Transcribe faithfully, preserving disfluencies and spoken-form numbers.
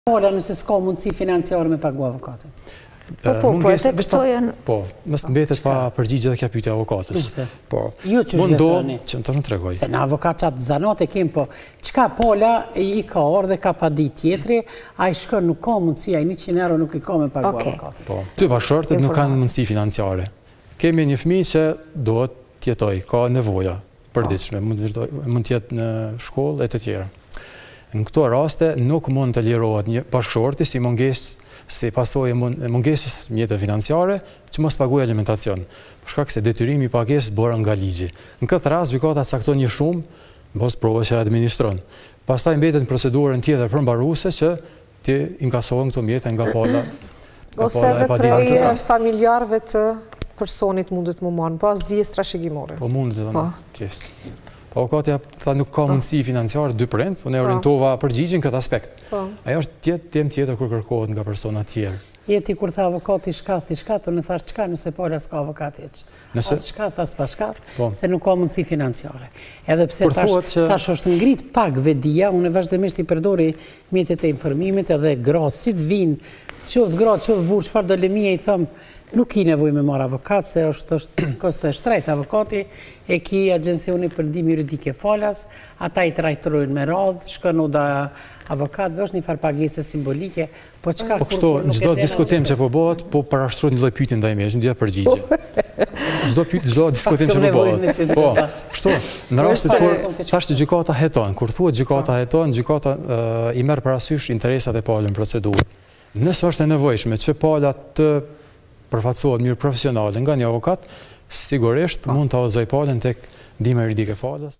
Ola nëse s'ka mundësi financiare me pagu avokatin. Po, po, po, e këto janë... Po, mështë mbetet pa përgjigje dhe kja pyetja avokatës. Po, ju që mund ndodh që në të shumë tregoj. Se në avokat qatë zanat e kemë, po, qka Pola i ka orë dhe ka pa di tjetri, a i shkën nuk ka mundësi, a i njëqind euro nuk i ka me pagu avokatin. Po, ty bashkëshortet nuk kanë mundësi financiare. Kemi një fëmijë që do të jetoj, ka nevoja përditshme, mund të jetë në shkollë e të tjera. Në këto raste nuk mund të lirohet një bashkëshorti si mungesë si pasojë mungesës mjete financiare që mos paguajë alimentacion, për shkak se detyrimi i pagesës bëra nga ligji. Në këtë rast gjykata cakton një shumë mbos provës që administron. Pastaj mbetet në procedurën tjetër përmbaruese që ti inkasohen këto mjete nga pala. Ose edhe prej familjarëve të personit mundet më marrë, pas vjes trashëgimore. Po mundet edhe në pjesë. Avokatja tha nuk ka mundësi financiare dy prind, unë e orientova përgjigjen këtë aspekt. Ajo është temë tjetër kur kërkohet nga persona tjerë. Jeti kur tha avokati shkath, i shkath, unë thash qka nëse Pola s'ka avokati eq. As shkath, as pa shkath, se nuk ka mundësi financiare. Edhe pse tash është ngrit pak vedia, unë e vazhdimisht i përdori mjetet e informimit edhe gratë, si të vinë, qoftë gratë, qoftë burë, çfarë do lemije i thëmë, nuk i nevoj me marë avokat, se është koste e shtrejt avokati, e ki agjensioni për ndihmë juridike falas, ata i trajtojnë me radhë, shkën u da avokatëve, është një farë pagese simbolike, po qka kur nuk e të gjdo diskutim që po bëhet, po parashtrojnë një loj pytin da ime, është një dhja përgjigje. Gjdo diskutim që po bëhet. Po, kështu, në rastit kur thashtë gjykata heton, kur thuhet gjykata heton, gjykata i merë parasysh interesat e palën procedurë. Nësë është e nevojshme që pala të përfatsohet mirë profesionale nga një avokat, sigurisht mund të auzoj palën tek ndihma juridike falës.